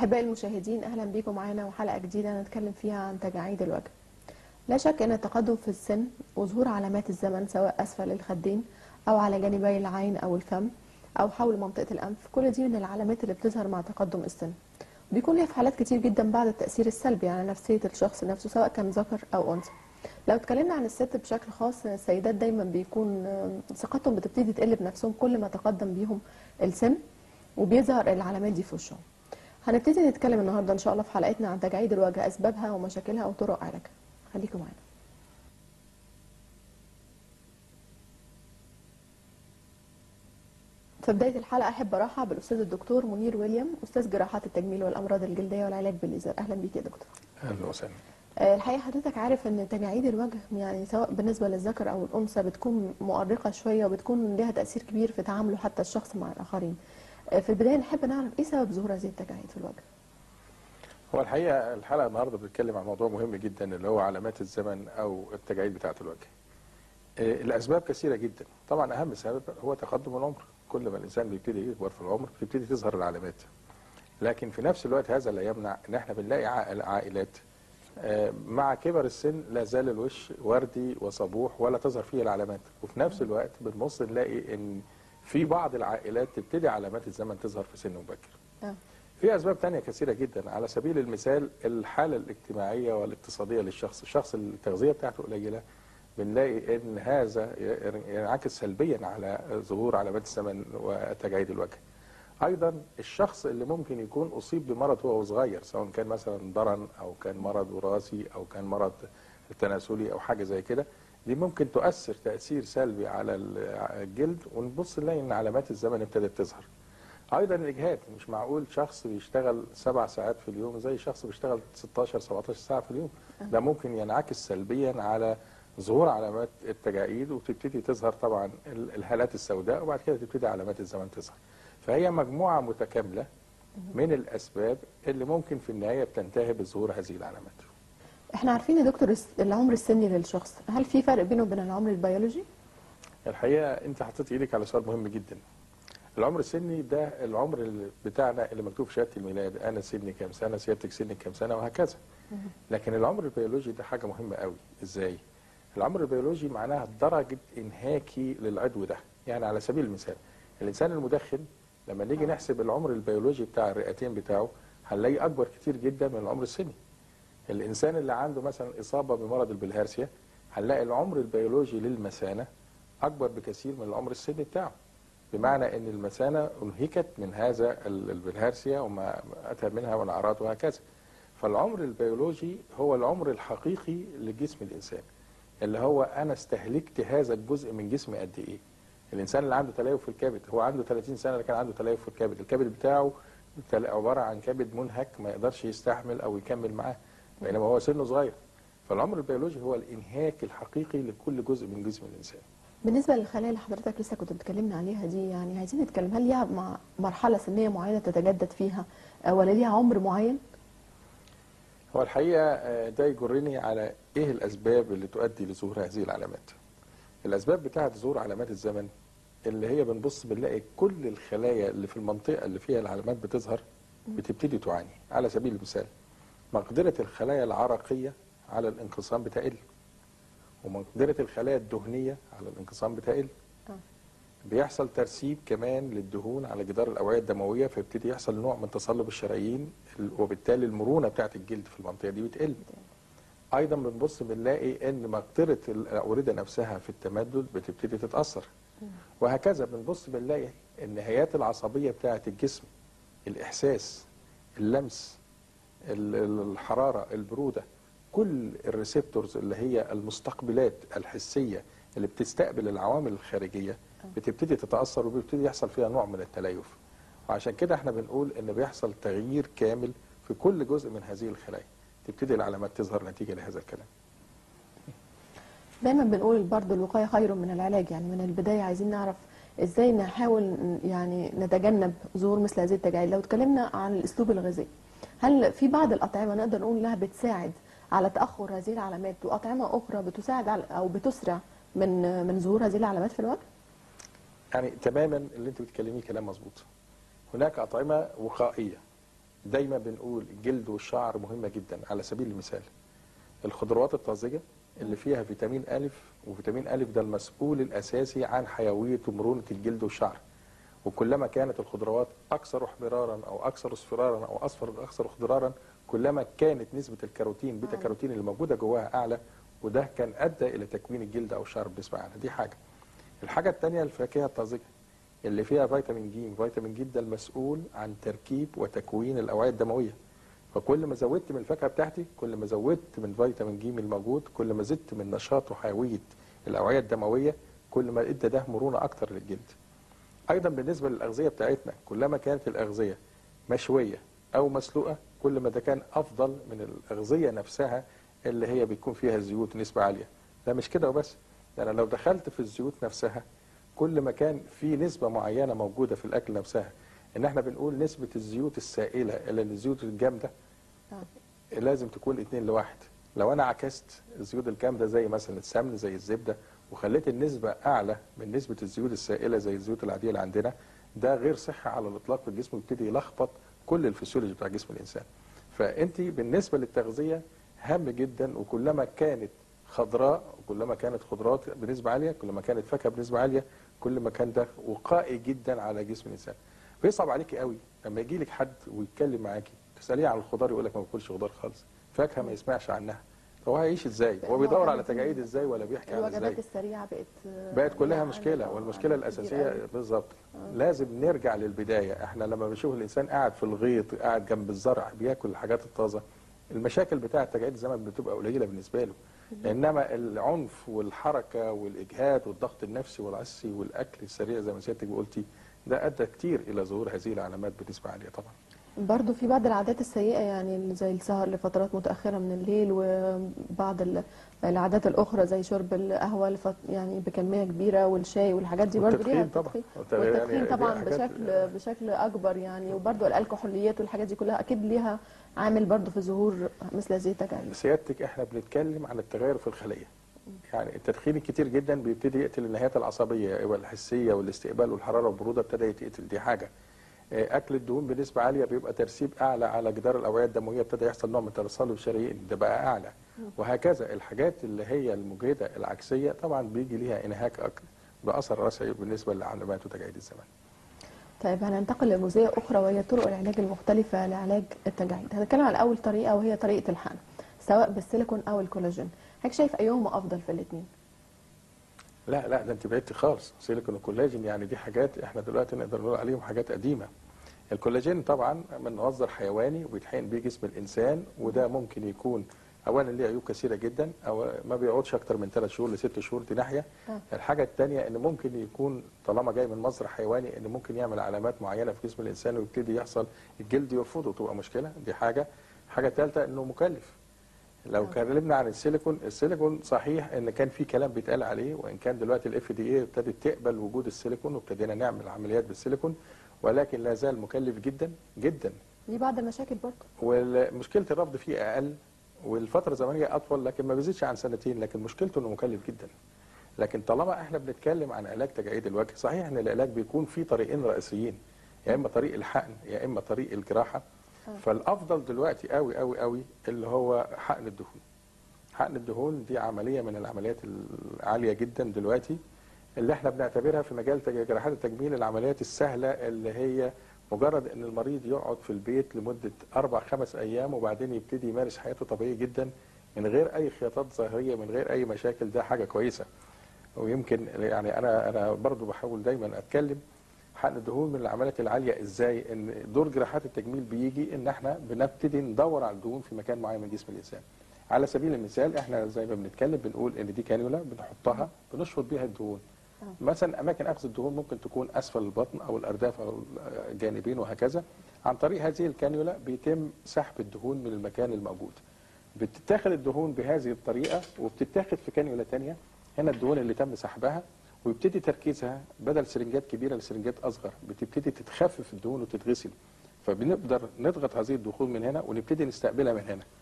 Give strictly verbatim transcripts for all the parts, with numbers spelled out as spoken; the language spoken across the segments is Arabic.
أحبائي المشاهدين، أهلا بكم معانا وحلقة جديدة نتكلم فيها عن تجاعيد الوجه. لا شك أن التقدم في السن وظهور علامات الزمن سواء أسفل الخدين أو على جانبي العين أو الفم أو حول منطقة الأنف، كل دي من العلامات اللي بتظهر مع تقدم السن. بيكون ليها في حالات كتير جدا بعض التأثير السلبي على نفسية الشخص نفسه سواء كان ذكر أو أنثى. لو اتكلمنا عن الست بشكل خاص، السيدات دايما بيكون ثقتهم بتبتدي تقل بنفسهم كل ما تقدم بيهم السن وبيظهر العلامات دي في وشهم. هنبتدي نتكلم النهارده ان شاء الله في حلقتنا عن تجاعيد الوجه، اسبابها ومشاكلها وطرق علاجها. خليكم معانا. في بدايه الحلقه احب ارحب بالاستاذ الدكتور منير ويليام، استاذ جراحات التجميل والامراض الجلديه والعلاج بالليزر. اهلا بيك يا دكتور. اهلا وسهلا. الحقيقه حضرتك عارف ان تجاعيد الوجه يعني سواء بالنسبه للذكر او الانثى بتكون مؤرقه شويه وبتكون لها تاثير كبير في تعامله حتى الشخص مع الاخرين. في البدايه نحب نعرف ايه سبب ظهور هذه التجاعيد في الوجه. هو الحقيقه الحلقه النهارده بتتكلم عن موضوع مهم جدا اللي هو علامات الزمن او التجاعيد بتاعه الوجه. الاسباب كثيره جدا، طبعا اهم سبب هو تقدم العمر. كل ما الانسان بيبتدي يكبر في العمر بتبتدي تظهر العلامات. لكن في نفس الوقت هذا لا يمنع ان احنا بنلاقي عائلات مع كبر السن لا زال الوش وردي وصبوح ولا تظهر فيه العلامات، وفي نفس الوقت بنبص نلاقي ان في بعض العائلات تبتدي علامات الزمن تظهر في سن مبكر. في اسباب تانية كثيره جدا، على سبيل المثال الحاله الاجتماعيه والاقتصاديه للشخص، الشخص التغذيه بتاعته قليله بنلاقي ان هذا ينعكس سلبيا على ظهور علامات الزمن وتجاعيد الوجه. ايضا الشخص اللي ممكن يكون اصيب بمرض وهو صغير، سواء كان مثلا ضرن او كان مرض وراثي او كان مرض تناسلي او حاجه زي كده، دي ممكن تؤثر تاثير سلبي على الجلد، ونبص نلاقي ان علامات الزمن ابتدت تظهر. ايضا الاجهاد، مش معقول شخص بيشتغل سبع ساعات في اليوم زي شخص بيشتغل ستاشر سبعتاشر ساعه في اليوم، ده ممكن ينعكس سلبيا على ظهور علامات التجاعيد، وتبتدي تظهر طبعا الهالات السوداء، وبعد كده تبتدي علامات الزمن تظهر. فهي مجموعه متكامله من الاسباب اللي ممكن في النهايه بتنتهي بظهور هذه العلامات. احنا عارفين يا دكتور العمر السني للشخص، هل في فرق بينه وبين العمر البيولوجي؟ الحقيقه انت حطيت ايدك على سؤال مهم جدا. العمر السني ده العمر اللي بتاعنا اللي مكتوب في شهاده الميلاد، انا سني كام سنه، سيادتك سنك كام سنه، وهكذا. لكن العمر البيولوجي ده حاجه مهمه قوي. ازاي؟ العمر البيولوجي معناها درجه انهاكي للعضو ده. يعني على سبيل المثال الانسان المدخن لما نيجي نحسب العمر البيولوجي بتاع الرئتين بتاعه هنلاقي اكبر كتير جدا من العمر السني. الانسان اللي عنده مثلا اصابه بمرض البلهارسيا هنلاقي العمر البيولوجي للمثانه اكبر بكثير من العمر السني بتاعه. بمعنى ان المثانه انهكت من هذا البلهارسيا وما اتى منها من اعراض وهكذا. فالعمر البيولوجي هو العمر الحقيقي لجسم الانسان، اللي هو انا استهلكت هذا الجزء من جسمي قد ايه. الانسان اللي عنده تليف في الكبد هو عنده ثلاثين سنه لكن عنده تليف في الكبد، الكبد بتاعه عباره عن كبد منهك ما يقدرش يستحمل او يكمل معاه، بينما هو سنه صغير. فالعمر البيولوجي هو الانهاك الحقيقي لكل جزء من جسم الانسان. بالنسبه للخلايا اللي حضرتك لسه كنت بتكلمنا عليها دي، يعني عايزين نتكلم هل ليها مع مرحله سنيه معينه تتجدد فيها ولا ليها عمر معين؟ هو الحقيقه ده يجرني على ايه الاسباب اللي تؤدي لظهور هذه العلامات. الاسباب بتاعه ظهور علامات الزمن اللي هي بنبص بنلاقي كل الخلايا اللي في المنطقه اللي فيها العلامات بتظهر بتبتدي تعاني. على سبيل المثال مقدره الخلايا العرقيه على الانقسام بتقل، ومقدره الخلايا الدهنيه على الانقسام بتقل. بيحصل ترسيب كمان للدهون على جدار الاوعيه الدمويه، فيبتدي يحصل نوع من تصلب الشرايين، وبالتالي المرونه بتاعه الجلد في المنطقه دي بتقل. ايضا بنبص بنلاقي ان مقدره الاورده نفسها في التمدد بتبتدي تتاثر، وهكذا. بنبص بنلاقي النهايات العصبيه بتاعه الجسم، الاحساس، اللمس، الحراره، البروده، كل الريسبتورز اللي هي المستقبلات الحسيه اللي بتستقبل العوامل الخارجيه بتبتدي تتاثر وبيبتدي يحصل فيها نوع من التليف. وعشان كده احنا بنقول ان بيحصل تغيير كامل في كل جزء من هذه الخلايا، تبتدي العلامات تظهر نتيجه لهذا الكلام. دايما بنقول برضه الوقايه خير من العلاج، يعني من البدايه عايزين نعرف ازاي نحاول يعني نتجنب ظهور مثل هذه التجاعيد. لو اتكلمنا عن الاسلوب الغذائي، هل في بعض الاطعمه نقدر نقول انها بتساعد على تاخر هذه العلامات واطعمه اخرى بتساعد على او بتسرع من من ظهور هذه العلامات في الوجه؟ يعني تماما اللي انت بتتكلميه كلام مظبوط. هناك اطعمه وقائيه دايما بنقول الجلد والشعر مهمه جدا. على سبيل المثال الخضروات الطازجه اللي فيها فيتامين أ، وفيتامين أ ده المسؤول الاساسي عن حيويه ومرونه الجلد والشعر. وكلما كانت الخضروات اكثر احمرارا او اكثر اصفرارا او اصفر اكثر خضرارا، كلما كانت نسبه الكاروتين بيتا كاروتين اللي موجوده جواها اعلى، وده كان ادى الى تكوين الجلد او الشعر بنسبه اعلى. دي حاجه. الحاجه الثانيه الفاكهه الطازجه اللي فيها فيتامين ج. فيتامين ج ده المسؤول عن تركيب وتكوين الاوعيه الدمويه. فكل ما زودت من الفاكهه بتاعتي، كل ما زودت من فيتامين ج الموجود، كل ما زدت من نشاط وحيويه الاوعيه الدمويه، كل ما ادى ده مرونه اكتر للجلد. ايضا بالنسبه للاغذيه بتاعتنا، كلما كانت الاغذيه مشويه او مسلوقه، كل ما ده كان افضل من الاغذيه نفسها اللي هي بيكون فيها زيوت نسبه عاليه. ده مش كده وبس، ده انا لو دخلت في الزيوت نفسها، كل ما كان في نسبه معينه موجوده في الاكل نفسها. ان احنا بنقول نسبه الزيوت السائله الى الزيوت الجامده لازم تكون اتنين لواحد. لو انا عكست الزيوت الجامده زي مثلا السمن زي الزبده، وخليت النسبه اعلى من نسبه الزيوت السائله زي الزيوت العاديه اللي عندنا، ده غير صحي على الاطلاق في الجسم، ويبتدي يلخبط كل الفسيولوجي بتاع جسم الانسان. فانت بالنسبه للتغذيه هام جدا، وكلما كانت خضراء وكلما كانت خضروات بنسبه عاليه، كلما كانت فاكهه بنسبه عاليه، كل ما كان ده وقائي جدا على جسم الانسان. بيصعب عليكي قوي لما يجي لك حد ويتكلم معاكي تساليه عن الخضار يقول لك ما باكلش خضار خالص، فاكهه ما يسمعش عنها. هو هيعيش ازاي؟ هو بيدور على تجاعيد ازاي ولا بيحكي عن ازاي؟ الوجبات السريعه بقت بقت كلها يعني مشكله، والمشكله الاساسيه بالظبط لازم نرجع للبدايه. احنا لما بنشوف الانسان قاعد في الغيط، قاعد جنب الزرع، بياكل الحاجات الطازه، المشاكل بتاعه تجاعيد الزمن بتبقى قليله بالنسبه له. انما العنف والحركه والاجهاد والضغط النفسي والعصي والاكل السريع زي ما سيادتك قلتي، ده ادى كتير الى ظهور هذه العلامات بنسبه عاليه طبعا. برضو في بعض العادات السيئة، يعني زي السهر لفترات متأخرة من الليل، وبعض ال- العادات الأخرى زي شرب القهوة لفت يعني بكمية كبيرة، والشاي والحاجات دي برضو ليها والتدخين طبعا. التدخين والتدخين يعني دي طبعا حاجات- بشكل بشكل أكبر يعني، وبرضو الكحوليات والحاجات دي كلها أكيد ليها عامل برضو في ظهور مثل هذه التجاعيد. سيادتك احنا بنتكلم عن التغير في الخليه. يعني التدخين الكتير جدا بيبتدي يقتل النهايات العصبيه والحسيه والاستقبال والحراره والبروده، ابتدى يتقتل. دي حاجه. اكل الدهون بنسبه عاليه بيبقى ترسيب اعلى على جدار الاوعيه الدمويه، ابتدى يحصل نوع من تصلب الشرايين، ده بقى اعلى. وهكذا الحاجات اللي هي المجهده العكسيه طبعا بيجي ليها انهاك أكتر باثر راسي بالنسبه لعلامات وتجاعيد الزمن. طيب هننتقل لجزئية أخرى، وهي طرق العلاج المختلفة لعلاج التجاعيد. هنتكلم عن أول طريقة وهي طريقة الحقن، سواء بالسيليكون أو الكولاجين. حضرتك شايف أيهما أفضل في الاثنين؟ لا لا ده انت بعدتي خالص. سيليكون والكولاجين يعني دي حاجات احنا دلوقتي نقدر نقول عليهم حاجات قديمه. الكولاجين طبعا من مصدر حيواني وبيتحقن بيه جسم الانسان، وده ممكن يكون اولا ليه عيوب كثيره جدا، او ما بيقعدش اكتر من ثلاث شهور لست شهور، دي ناحيه. آه. الحاجه الثانيه ان ممكن يكون طالما جاي من مصدر حيواني ان ممكن يعمل علامات معينه في جسم الانسان ويبتدي يحصل الجلد يرفضه، تبقى مشكله. دي حاجه. حاجه ثالثه انه مكلف. لو اتكلمنا عن السيليكون، السيليكون صحيح ان كان في كلام بيتقال عليه، وان كان دلوقتي الاف دي اي ابتدت تقبل وجود السيليكون وابتدينا نعمل عمليات بالسيليكون، ولكن لا زال مكلف جدا جدا. ليه بعض المشاكل برضه. ومشكله الرفض فيه اقل والفتره الزمنيه اطول، لكن ما بيزيدش عن سنتين، لكن مشكلته انه مكلف جدا. لكن طالما احنا بنتكلم عن علاج تجاعيد الوجه، صحيح ان العلاج بيكون فيه طريقين رئيسيين، يا اما طريق الحقن يا اما طريق الجراحه. فالافضل دلوقتي قوي قوي قوي اللي هو حقن الدهون. حقن الدهون دي عمليه من العمليات العاليه جدا دلوقتي، اللي احنا بنعتبرها في مجال جراحات التجميل العمليات السهله، اللي هي مجرد ان المريض يقعد في البيت لمده اربع خمس ايام وبعدين يبتدي يمارس حياته طبيعي جدا من غير اي خياطات ظاهريه، من غير اي مشاكل. ده حاجه كويسه. ويمكن يعني انا انا برضو بحاول دايما اتكلم حقن الدهون من العمليات العاليه ازاي، ان دور جراحات التجميل بيجي ان احنا بنبتدي ندور على الدهون في مكان معين من جسم الانسان. على سبيل المثال احنا زي ما بنتكلم بنقول ان دي كانيولا بنحطها بنشفط بيها الدهون. مثلا اماكن اخذ الدهون ممكن تكون اسفل البطن او الارداف او الجانبين وهكذا. عن طريق هذه الكانيولا بيتم سحب الدهون من المكان الموجود. بتتاخد الدهون بهذه الطريقه وبتتاخد في كانيولا ثانيه، هنا الدهون اللي تم سحبها، ويبتدي تركيزها بدل سرنجات كبيره لسرنجات اصغر، بتبتدي تتخفف الدهون وتتغسل. فبنقدر نضغط هذه الدهون من هنا ونبتدي نستقبلها من هنا.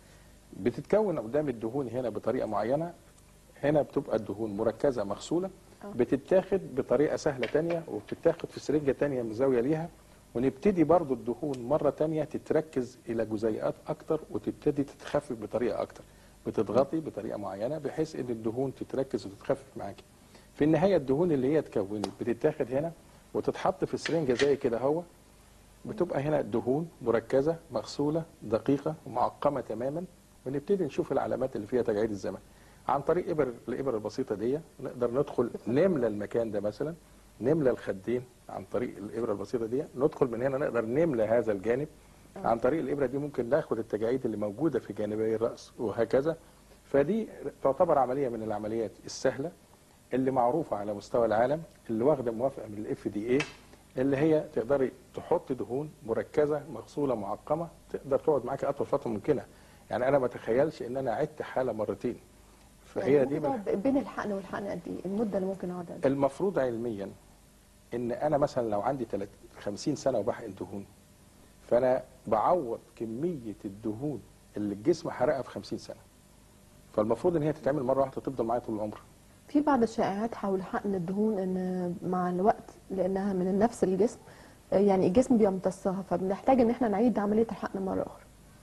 بتتكون قدام الدهون هنا بطريقه معينه، هنا بتبقى الدهون مركزه مغسوله، بتتاخد بطريقه سهله ثانيه وبتتاخد في سرنجه ثانيه مزاويه ليها، ونبتدي برضو الدهون مرة تانية تتركز إلى جزيئات أكتر وتبتدي تتخفف بطريقة أكتر، بتضغطي بطريقة معينة بحيث إن الدهون تتركز وتتخفف معاكي. في النهاية الدهون اللي هي اتكونت بتتاخد هنا وتتحط في سرنجة زي كده هو، بتبقى هنا دهون مركزة مغسولة دقيقة ومعقمة تماما، ونبتدي نشوف العلامات اللي فيها تجاعيد الزمن. عن طريق إبر الإبر البسيطة دي نقدر ندخل نملى المكان ده، مثلا نملى الخدين عن طريق الإبرة البسيطة دي، ندخل من هنا نقدر نملى هذا الجانب. عن طريق الإبرة دي ممكن ناخد التجاعيد اللي موجودة في جانبي الرأس وهكذا. فدي تعتبر عملية من العمليات السهلة اللي معروفة على مستوى العالم، اللي واخدة موافقة من الاف دي اي، اللي هي تقدري تحط دهون مركزة مغسولة معقمة تقدر تقعد معاكي أطول فترة ممكنة. يعني أنا ما أتخيلش إن أنا عدت حالة مرتين. فهي يعني دي من بين الحقن والحقن قد ايه المده اللي ممكن اقعد قد ايه؟ المفروض علميا ان انا مثلا لو عندي خمسين سنه وبحقن دهون، فانا بعوض كميه الدهون اللي الجسم حرقها في خمسين سنه. فالمفروض ان هي تتعمل مره واحده تفضل معايا طول العمر. في بعض الشائعات حول حقن الدهون ان مع الوقت لانها من نفس الجسم يعني الجسم بيمتصها، فبنحتاج ان احنا نعيد عمليه الحقن مره اخرى.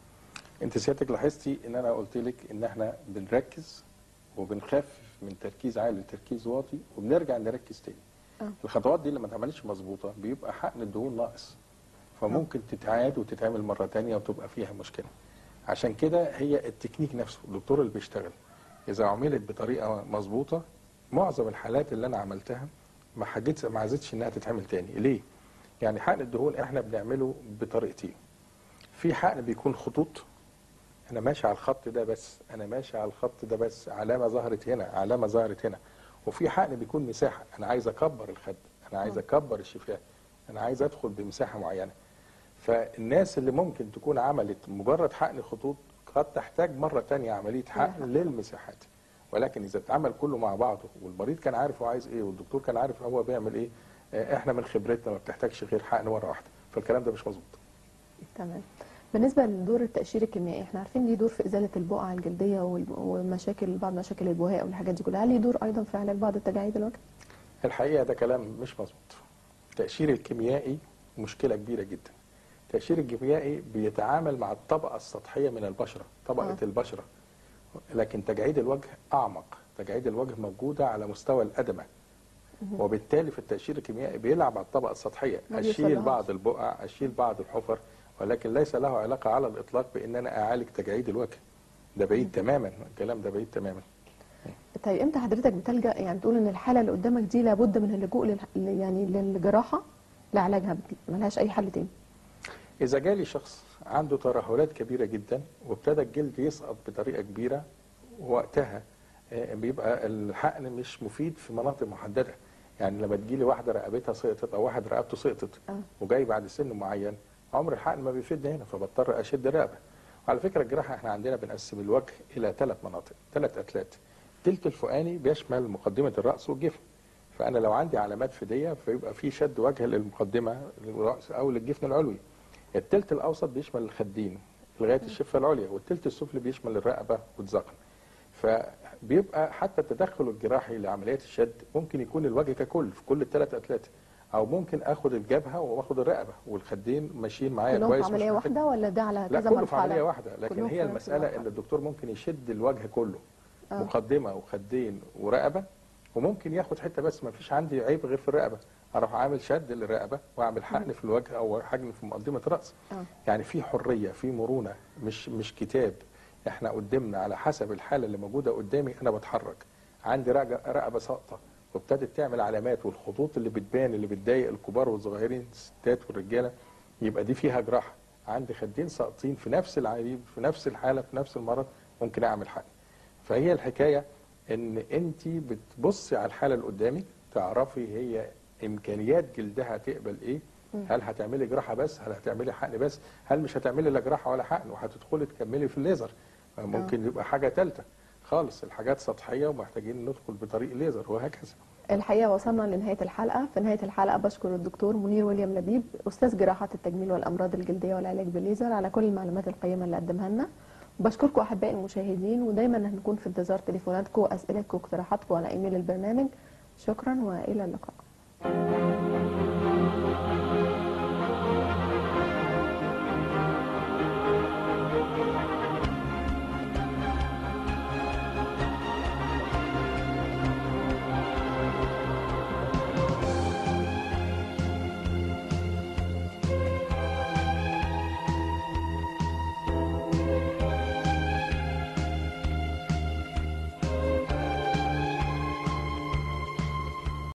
انت سيادتك لاحظتي ان انا قلت لك ان احنا بنركز وبنخفف من تركيز عالي لتركيز واطي وبنرجع نركز تاني. أه. الخطوات دي اللي ما اتعملتش مظبوطه بيبقى حقن الدهون ناقص، فممكن أه. تتعاد وتتعمل مره تانيه وتبقى فيها مشكله. عشان كده هي التكنيك نفسه الدكتور اللي بيشتغل اذا عملت بطريقه مظبوطه، معظم الحالات اللي انا عملتها ما حاجتش ما عايزتش انها تتعمل تاني. ليه؟ يعني حقن الدهون احنا بنعمله بطريقتين. في حقن بيكون خطوط، انا ماشي على الخط ده بس، انا ماشي على الخط ده بس، علامه ظهرت هنا، علامه ظهرت هنا. وفي حقن بيكون مساحه، انا عايز اكبر الخد، انا عايز اكبر الشفاه، انا عايز ادخل بمساحه معينه. فالناس اللي ممكن تكون عملت مجرد حقن خطوط قد تحتاج مره ثانيه عمليه حقن للمساحات. ولكن اذا اتعمل كله مع بعضه والمريض كان عارف هو عايز ايه والدكتور كان عارف هو بيعمل ايه، احنا من خبرتنا ما بتحتاجش غير حقن مره واحده. فالكلام ده مش مظبوط. تمام. بالنسبه لدور التقشير الكيميائي، احنا عارفين ليه دور في ازاله البقع الجلديه ومشاكل بعض مشاكل البهاء والحاجات دي كلها، هل ليه دور ايضا في علاج بعض التجاعيد الوجه؟ الحقيقه ده كلام مش مظبوط. التقشير الكيميائي مشكله كبيره جدا. التقشير الكيميائي بيتعامل مع الطبقه السطحيه من البشره، طبقه آه. البشره. لكن تجاعيد الوجه اعمق، تجاعيد الوجه موجوده على مستوى الادمه. وبالتالي في التقشير الكيميائي بيلعب على الطبقه السطحيه، اشيل بعض البقع، اشيل بعض الحفر، ولكن ليس له علاقه على الاطلاق بان انا اعالج تجاعيد الوجه. ده بعيد تماما، الكلام ده بعيد تماما. طيب امتى حضرتك بتلجأ يعني تقول ان الحاله اللي قدامك دي لابد من اللجوء لل... يعني للجراحه لعلاجها، ملهاش اي حل تاني؟ اذا جالي شخص عنده ترهلات كبيره جدا وابتدى الجلد يسقط بطريقه كبيره، وقتها بيبقى الحقن مش مفيد في مناطق محدده. يعني لما تجيلي واحده رقبتها سقطت او واحد رقبته سقطت أه. وجاي بعد سن معين، عمر الحقن ما بيفيدني هنا، فبضطر اشد الرقبه. وعلى فكره الجراحه احنا عندنا بنقسم الوجه الى ثلاث مناطق، ثلاث اتلات. التلت الفوقاني بيشمل مقدمه الراس والجفن. فانا لو عندي علامات فديه فيبقى في شد وجه للمقدمه للراس او للجفن العلوي. التلت الاوسط بيشمل الخدين لغايه الشفه العليا، والتلت السفلي بيشمل الرقبه والذقن. فبيبقى حتى التدخل الجراحي لعمليات الشد ممكن يكون الوجه ككل في كل الثلاث اتلات، او ممكن اخد الجبهه واخد الرقبه والخدين ماشيين معايا كويس. كلهم في عمليه واحده ولا ده على كذا مرحله؟ لا كله في عمليه واحده، لكن هي المساله ان الدكتور ممكن يشد الوجه كله أوه. مقدمه وخدين ورقبه، وممكن ياخد حته بس، ما فيش عندي عيب غير في الرقبه، اروح عامل شد للرقبه واعمل حقن في الوجه او حقن في مقدمه الراس. أوه. يعني في حريه، في مرونه، مش مش كتاب. احنا قدامنا على حسب الحاله اللي موجوده قدامي انا بتحرك. عندي رقبه ساقطه وابتدت تعمل علامات والخطوط اللي بتبان اللي بتضايق الكبار والصغيرين الستات والرجاله، يبقى دي فيها جراحه. عندي خدين ساقطين في نفس العيب في نفس الحاله في نفس المرض، ممكن اعمل حقن. فهي الحكايه ان انت بتبصي على الحاله اللي قدامك، تعرفي هي امكانيات جلدها تقبل ايه. هل هتعملي جراحه بس؟ هل هتعملي حقن بس؟ هل مش هتعملي لا جراحه ولا حقن وهتدخلي تكملي في الليزر؟ ممكن أوه. يبقى حاجه ثالثه خالص، الحاجات سطحيه ومحتاجين ندخل بطريق ليزر وهكذا. الحقيقه وصلنا لنهايه الحلقه. في نهايه الحلقه بشكر الدكتور منير ويليام لبيب، استاذ جراحه التجميل والامراض الجلديه والعلاج بالليزر، على كل المعلومات القيمه اللي قدمها لنا. وبشكركم احبائي المشاهدين، ودايما هنكون في انتظار تليفوناتكم واسئلتكم واقتراحاتكم على ايميل البرنامج. شكرا والى اللقاء.